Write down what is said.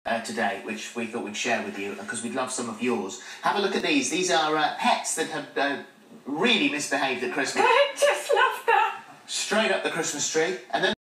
today, which we thought we'd share with you because we'd love some of yours. Have a look at these. These are pets that have really misbehaved at Christmas. I just love that. Straight up the Christmas tree. And then